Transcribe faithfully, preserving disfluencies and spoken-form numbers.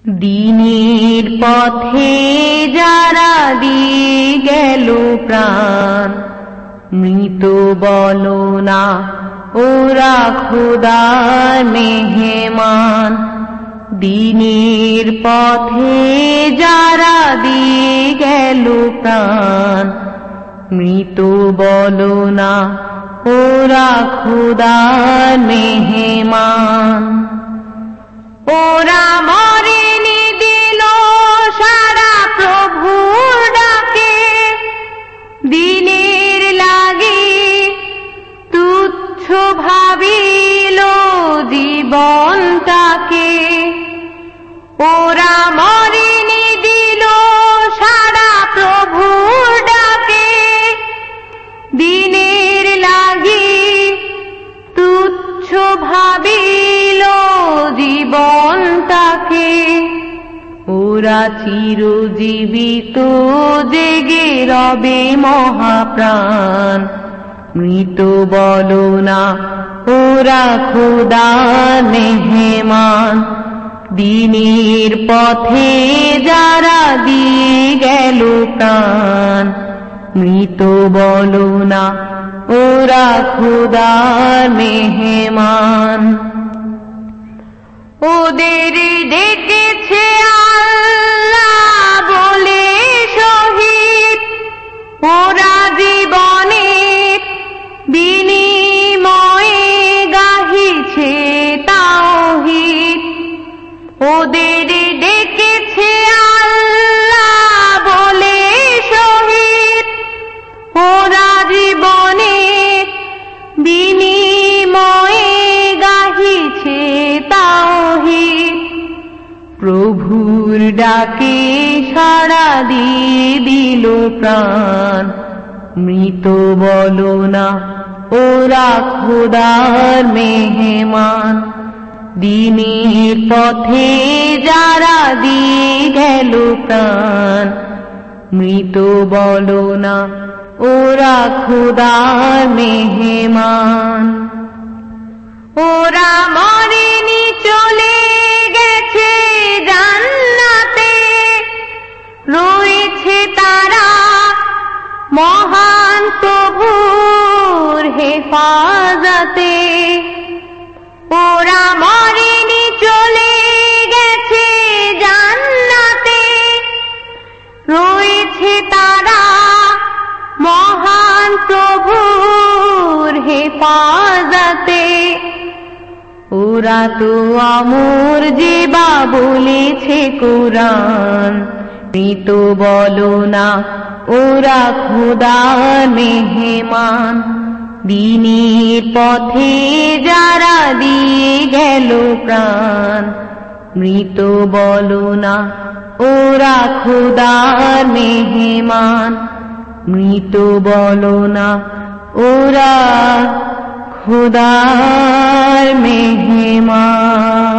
দিনের পথে যারা দিয়ে গেল প্রাণ, মৃত বলো না ওরা খোদার মেহমান। দিনের পথে যারা দিয়ে গেল প্রাণ, মৃত বলো না ওরা খোদার মেহমান। ওরা মরেনি দিল সারা প্রভুর ডাকে, দিনের লাগে তুচ্ছ ভাবিল জীবনটাকে। ওরা মরেনি দিল সারা প্রভুর ডাকে, দিনের লাগে তুচ্ছ ভাবিল জীবনটাকে। ওরা চিরজীবিত জেগে রবে মহাপ্রাণ, মৃত বলো না ওরা খোদার মেহমান। দিনের পথে যারা দিয়ে গেল প্রাণ, মৃত বলো না ওরা খোদার মেহমান। ওদের ডেকেছে আল্লাহ বলে শহীদ, ওরা জীবনের বিনিময়ে গাহিছে তাওহীদ। ওদের ডেকেছে আল্লাহ বলে শহীদ, ওরা জীবনের বিনিময়ে গাহিছে তাওহীদ। প্রভুর ডাকে সাড়া দিয়ে দিল প্রাণ, মৃত বলো না ওরা খোদার মেহমান। দিনের পথে যারা দিয়ে গেল প্রাণ, মৃত বলো না ওরা খোদার মেহমান। ওরা মরেনি চলে গেছে জান্নাতে, রয়েছে তারা মহান প্রভুর হেফাজতে। ওরা মরেনি চলে গেছে জান্নাতে, রয়েছে তারা মহান প্রভুর হেফাজতে। ওরা তো আমর যে বা বলেছে কোরআন, মৃত বলো না ওরা খোদার মেহমান। দিনের পথে যারা দিয়ে গেল প্রাণ, মৃত বলো না ওরা খোদার মেহমান। মৃত বলো না ওরা খোদার মেহমান।